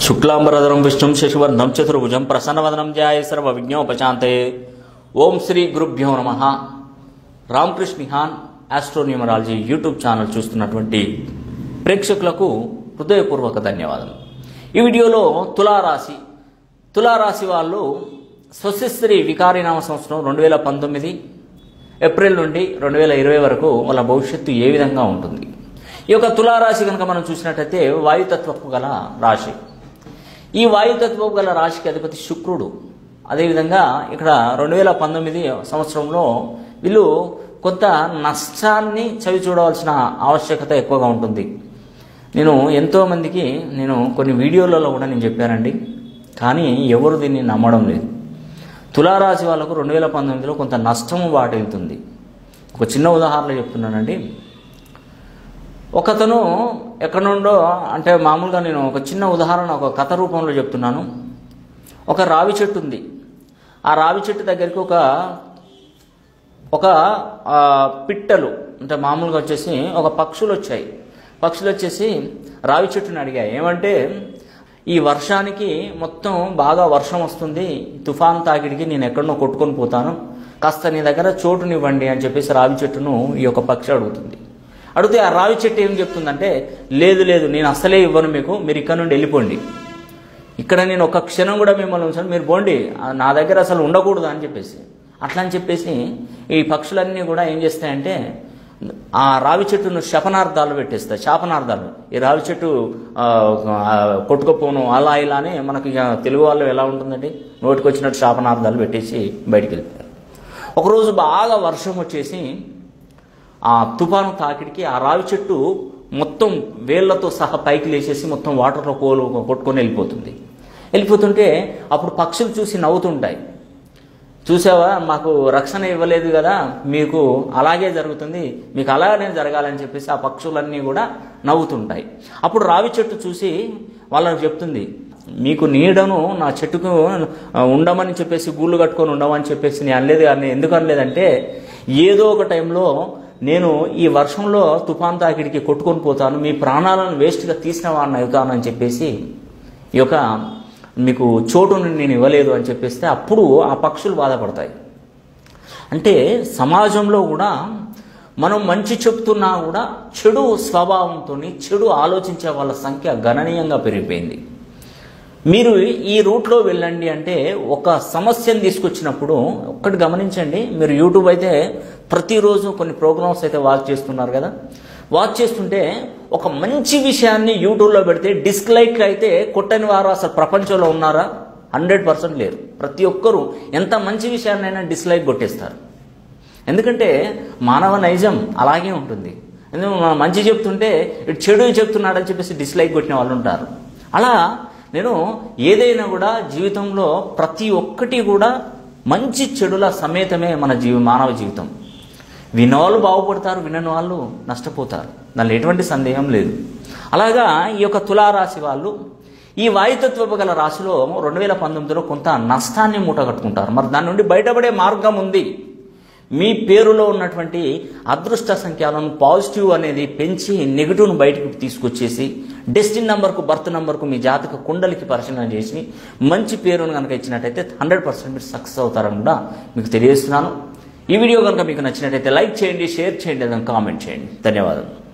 శుక్లాంబరధరం విష్ణుం శశివర్ణం చతుర్భుజం ప్రసన్నవదనం ధ్యాయే సర్వవిఘ్నోపశాంతయే. ఓం శ్రీ గురుభ్యో నమః. Ramakrishna Nihan astronumerology YouTube channel చూస్తున్నటువంటి ప్రేక్షకులకు హృదయపూర్వక ధన్యవాదాలు. ఈ వీడియోలో తులారాశి వాళ్ళు స్వస్తిశ్రీ వికారినామ సంవత్సరం 2019 ఏప్రిల్ నుండి 2020 వరకు వాళ్ళ భవిష్యత్తు ఏ విధంగా ఉంటుంది. ఈ యొక్క తులారాశి కనుక మనం చూసినట్టయితే వాయుతత్వపు గల రాశి. ఈ వాయుతత్వపు గల రాశికి అధిపతి శుక్రుడు. అదేవిధంగా ఇక్కడ 2019 సంవత్సరంలో వీళ్ళు కొంత నష్టాన్ని చవి చూడవలసిన ఆవశ్యకత ఎక్కువగా ఉంటుంది. నేను ఎంతోమందికి కొన్ని వీడియోలలో కూడా నేను చెప్పానండి, కానీ ఎవరు దీన్ని నమ్మడం లేదు. తులారాశి వాళ్ళకు 2019లో కొంత నష్టము వాటిల్తుంది. ఒక చిన్న ఉదాహరణ చెప్తున్నానండి. ఒకతను ఎక్కడి నుండో, అంటే మామూలుగా నేను ఒక చిన్న ఉదాహరణ ఒక కథ రూపంలో చెప్తున్నాను. ఒక రావి చెట్టు ఉంది. ఆ రావి చెట్టు దగ్గరికి ఒక పిట్టలు, అంటే మామూలుగా వచ్చేసి ఒక పక్షులు వచ్చాయి. పక్షులు వచ్చేసి రావి చెట్టుని అడిగాయి, ఏమంటే ఈ వర్షానికి మొత్తం బాగా వర్షం వస్తుంది, తుఫాన్ తాకిడికి నేను ఎక్కడనో కొట్టుకొని పోతాను, కాస్త నీ దగ్గర చోటునివ్వండి అని చెప్పేసి రావి చెట్టును ఈ యొక్క పక్షి అడుగుతుంది. అడిగితే ఆ రావి చెట్టు ఏం చెప్తుందంటే, లేదు నేను అసలే ఇవ్వను, మీరు ఇక్కడ నుండి వెళ్ళిపోండి, ఇక్కడ నేను ఒక క్షణం కూడా మిమ్మల్ని ఉంచాను, మీరు పోండి, నా దగ్గర అసలు ఉండకూడదు అని చెప్పేసి. అట్లా అని చెప్పేసి ఈ పక్షులన్నీ కూడా ఏం చేస్తాయంటే ఆ రావి చెట్టును శాపనార్థాలు పెట్టేస్తాయి. శాపనార్థాలు, ఈ రావి చెట్టు కొట్టుకుపోను అలా ఇలానే మనకి తెలుగు వాళ్ళు ఎలా ఉంటుందండి, నోటికి వచ్చినట్టు శాపనార్థాలు పెట్టేసి బయటికి వెళ్ళిపోయారు. ఒకరోజు బాగా వర్షం వచ్చేసి ఆ తుఫాను తాకిడికి ఆ రావి చెట్టు మొత్తం వేళ్లతో సహా పైకి లేచేసి మొత్తం వాటర్లో కొట్టుకొని వెళ్ళిపోతుంటే అప్పుడు పక్షులు చూసి నవ్వుతుంటాయి. చూసావా, మాకు రక్షణ ఇవ్వలేదు కదా, మీకు అలాగే జరుగుతుంది, మీకు అలాగే జరగాలని చెప్పేసి ఆ పక్షులన్నీ కూడా నవ్వుతుంటాయి. అప్పుడు రావి చెట్టు చూసి వాళ్ళకి చెప్తుంది, మీకు నీడను నా చెట్టుకు ఉండమని చెప్పేసి గూళ్ళు కట్టుకొని ఉండమని చెప్పేసి నేను అనలేదు. కానీ ఎందుకు అనలేదంటే, ఏదో ఒక టైంలో నేను ఈ వర్షంలో తుఫాన్ తాకిడికి కొట్టుకొని పోతాను, మీ ప్రాణాలను వేస్ట్గా తీసిన వాడిని అవుతానని చెప్పేసి ఈ యొక్క మీకు చోటును నేను ఇవ్వలేదు అని చెప్పేస్తే అప్పుడు ఆ పక్షులు బాధపడతాయి. అంటే సమాజంలో కూడా మనం మంచి చెప్తున్నా కూడా చెడు స్వభావంతో చెడు ఆలోచించే వాళ్ళ సంఖ్య గణనీయంగా పెరిగిపోయింది. మీరు ఈ రూట్లో వెళ్ళండి అంటే ఒక సమస్యను తీసుకొచ్చినప్పుడు ఒక్కటి గమనించండి. మీరు యూట్యూబ్ అయితే ప్రతిరోజు కొన్ని ప్రోగ్రామ్స్ అయితే వాచ్ చేస్తున్నారు కదా, వాచ్ చేస్తుంటే ఒక మంచి విషయాన్ని యూట్యూబ్లో పెడితే డిస్లైక్ అయితే కొట్టని వారు అసలు ప్రపంచంలో ఉన్నారా? 100% లేరు. ప్రతి ఒక్కరూ ఎంత మంచి విషయాన్నైనా డిస్లైక్ కొట్టేస్తారు. ఎందుకంటే మానవ నైజం అలాగే ఉంటుంది. ఎందుకంటే మనం మంచి చెప్తుంటే ఇటు చెడు చెప్తున్నాడని చెప్పేసి డిస్లైక్ కొట్టిన వాళ్ళు ఉంటారు. అలా నేను ఏదైనా కూడా జీవితంలో ప్రతి ఒక్కటి కూడా మంచి చెడుల సమేతమే మానవ జీవితం. వినవాళ్ళు బాగుపడతారు, వినని వాళ్ళు నష్టపోతారు, దానిలో ఎటువంటి సందేహం లేదు. అలాగా ఈ యొక్క తులారాశి వాళ్ళు ఈ వాయుతత్వపు గల రాశిలో 2019లో కొంత నష్టాన్ని మూటగట్టుకుంటారు. మరి దాని నుండి బయటపడే మార్గం ఉంది. మీ పేరులో ఉన్నటువంటి అదృష్ట సంఖ్యలను పాజిటివ్ అనేది పెంచి నెగిటివ్ను బయటకు తీసుకొచ్చేసి డెస్టినీ నంబర్కు, బర్త్ నంబర్కు, మీ జాతక కుండలికి పరిశీలన చేసి మంచి పేరును కనుక ఇచ్చినట్టయితే 100% మీరు సక్సెస్ అవుతారని కూడా మీకు తెలియజేస్తున్నాను. ఈ వీడియో కనుక మీకు నచ్చినట్టయితే లైక్ చేయండి, షేర్ చేయండి, కామెంట్ చేయండి. ధన్యవాదాలు.